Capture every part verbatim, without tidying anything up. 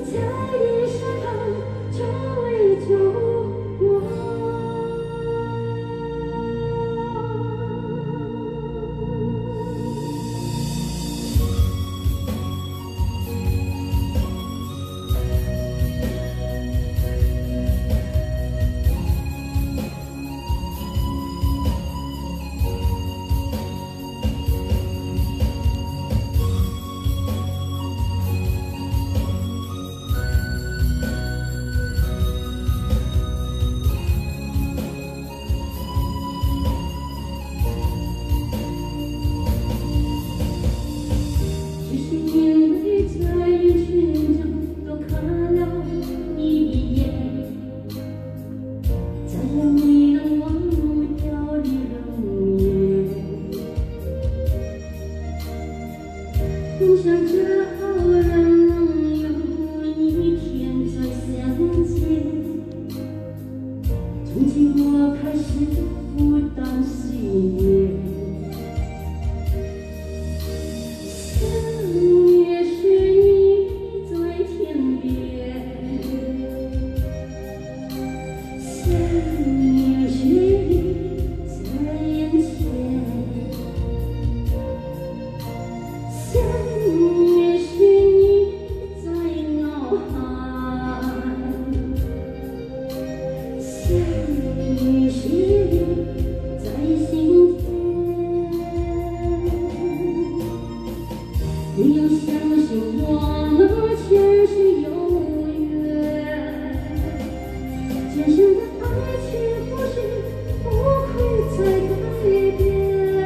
在你身旁，周围就我。想着偶然能有一天再相见，从今我开始不担心。想念是你在天边，想念是你在眼前。想念是你在脑海，想念是你在心田。你要相信我们前世有缘，今生的爱情故事不会再改变。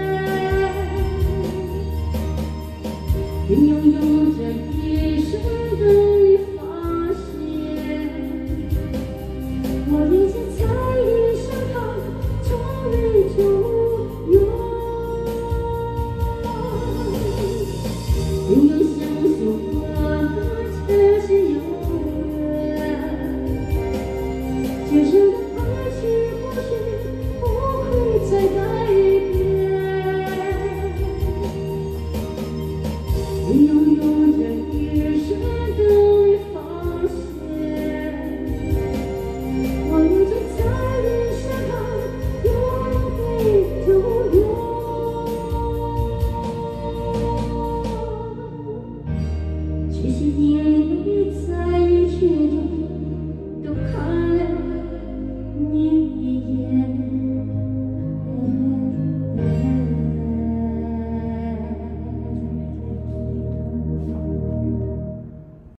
并拥有着一生等你发现，我一直在你身旁，从未就有。并要相信我们前世有缘，今生的爱情故事不会再改变。你拥有着一生等你发现，我一直在你身旁，永远永远。谢谢你。